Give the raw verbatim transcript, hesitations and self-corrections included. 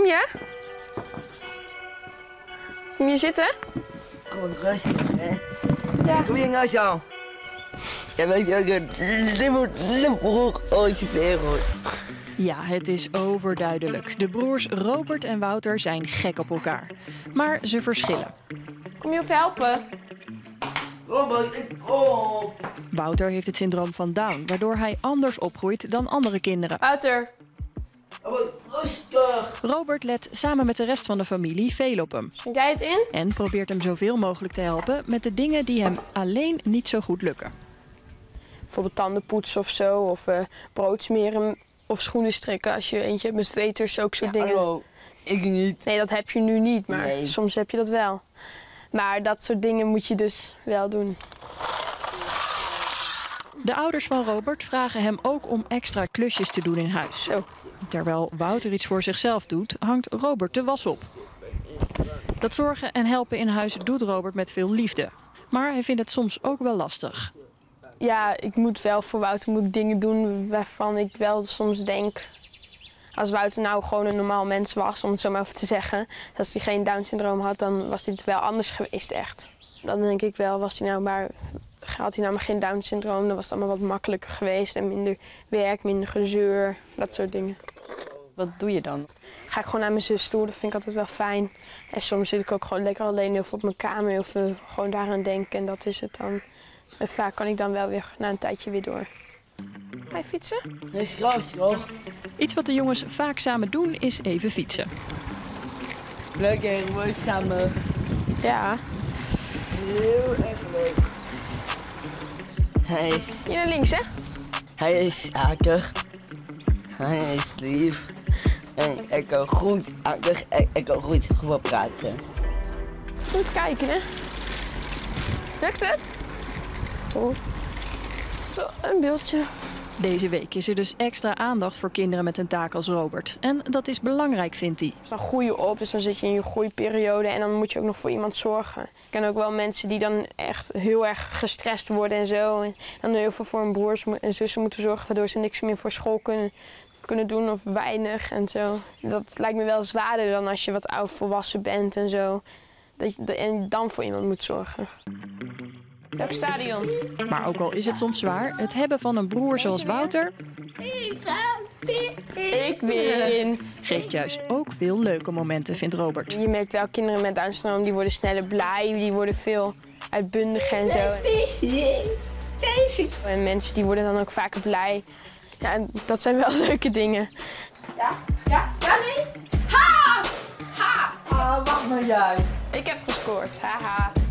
Kom je? Kom je zitten? Oh, rustig, hè? Ja. Kom je nou zo? Ja, weet je, dit moet de broer ooit de wereld. Ja, het is overduidelijk. De broers Robert en Wouter zijn gek op elkaar. Maar ze verschillen. Kom je even helpen? Robert, ik kom. Wouter heeft het syndroom van Down, waardoor hij anders opgroeit dan andere kinderen. Wouter. Robert, rustig. Robert let samen met de rest van de familie veel op hem. Schenk jij het in? En probeert hem zoveel mogelijk te helpen met de dingen die hem alleen niet zo goed lukken. Bijvoorbeeld tanden poetsen of zo, of uh, brood smeren of schoenen strikken als je eentje hebt met veters, ook soort Ja, dingen. hallo. Ik niet. Nee, dat heb je nu niet, maar Nee. soms heb je dat wel. Maar dat soort dingen moet je dus wel doen. De ouders van Robert vragen hem ook om extra klusjes te doen in huis. Zo. Terwijl Wouter iets voor zichzelf doet, hangt Robert de was op. Dat zorgen en helpen in huis doet Robert met veel liefde. Maar hij vindt het soms ook wel lastig. Ja, ik moet wel voor Wouter moet dingen doen waarvan ik wel soms denk... Als Wouter nou gewoon een normaal mens was, om het zo maar even te zeggen... Als hij geen Down-syndroom had, dan was dit wel anders geweest, echt. Dan denk ik wel, was hij nou maar, had hij nou maar geen Down-syndroom... dan was het allemaal wat makkelijker geweest en minder werk, minder gezeur, dat soort dingen. Wat doe je dan? Ga ik gewoon naar mijn zus toe, dat vind ik altijd wel fijn. En soms zit ik ook gewoon lekker alleen of op mijn kamer of uh, gewoon daaraan denken en dat is het dan. En vaak kan ik dan wel weer na een tijdje weer door. Ga je fietsen? Nee, is rustig, hoor. Iets wat de jongens vaak samen doen is even fietsen. Leuk, hè? We samen. Ja. Heel erg leuk. Hij is, Hier naar links, hè? hij is aardig. Hij is lief. En ik kan goed aardig en ik kan goed gewoon praten. Goed kijken, hè? Lukt het? Oh. Zo, een beeldje. Deze week is er dus extra aandacht voor kinderen met een taak als Robert. En dat is belangrijk, vindt hij. Dus dan groei je op, dus dan zit je in je groeiperiode en dan moet je ook nog voor iemand zorgen. Ik ken ook wel mensen die dan echt heel erg gestrest worden en zo. En dan heel veel voor hun broers en zussen moeten zorgen, waardoor ze niks meer voor school kunnen, kunnen doen of weinig en zo. Dat lijkt me wel zwaarder dan als je wat oud volwassen bent en zo. Dat je en dan voor iemand moet zorgen. Welk stadion? Maar ook al is het soms zwaar, het hebben van een broer zoals Wouter Ik win. geeft juist ook veel leuke momenten, vindt Robert. Je merkt wel, kinderen met Down-syndroom die worden sneller blij, die worden veel uitbundiger en zo. En mensen die worden dan ook vaker blij. Ja, en dat zijn wel leuke dingen. Ja, ja, ja, nee. Ha! Ha! Ah, wacht maar jij. Ik heb gescoord, haha.